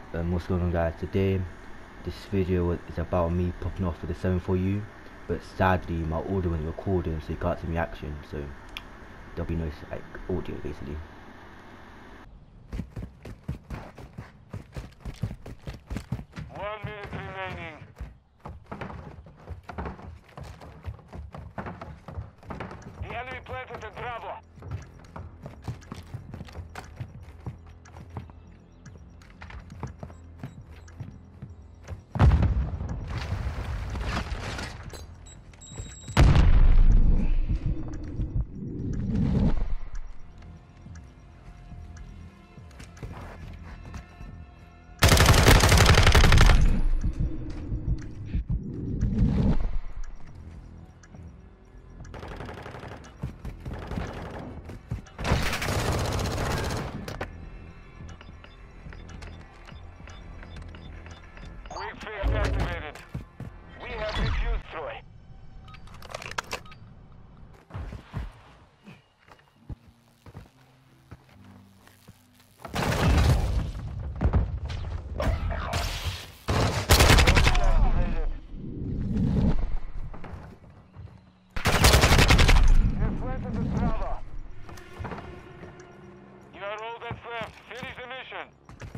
What's going on, guys? Today this video is about me popping off with the 74u, but sadly my audio wasn't recording, so you can't see me action, so there'll be no like audio basically. Activated. We have refused Troy. You've planted the Bravo. You are all that's left. Finish the mission.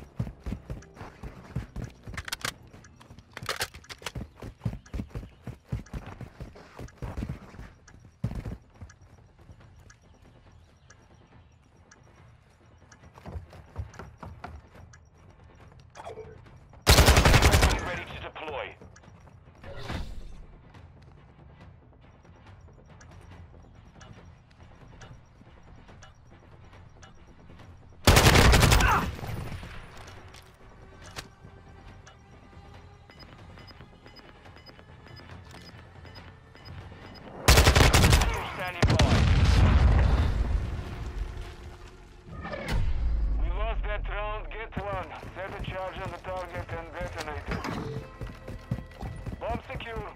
Ready to deploy. Standing by. We lost that round. Get one. Set a charge on the target and detonate it. Bomb secure.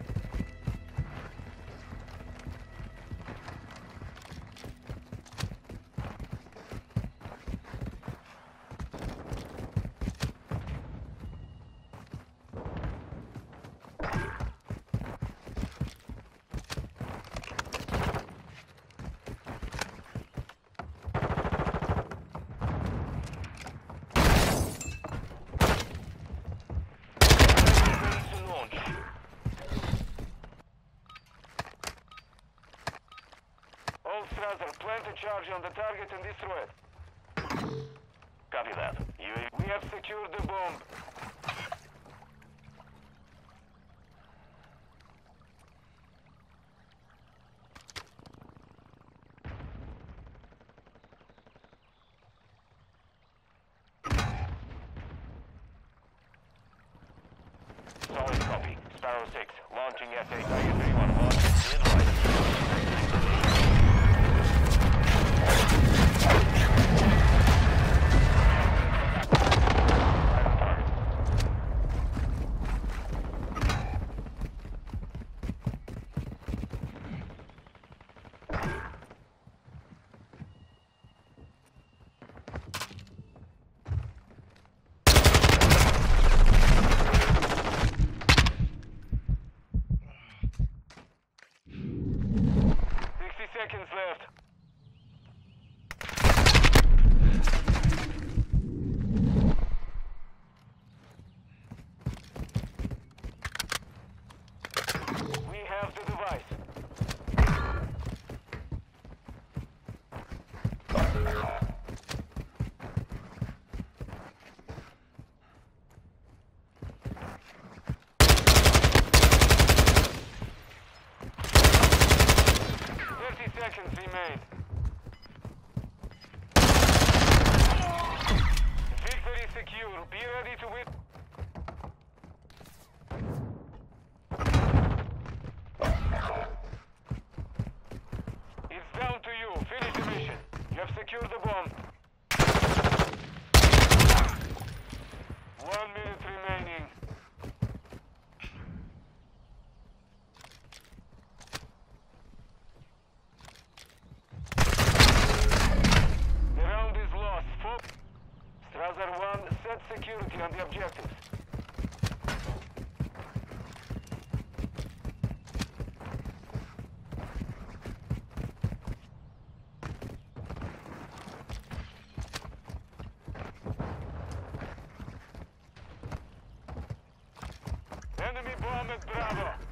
Strasser, plant a charge on the target and destroy it. Copy that. We have secured the bomb. Solid copy. Sparrow 6, launching SA target 31. Launch in right. Seconds left. We have the device. Seconds remain. Victory secure. Be ready to win. It's down to you. Finish the mission. You have secured the bomb. 1 minute remaining. Strasser 1, set security. visibility on the objectives. Enemy bomb at Bravo.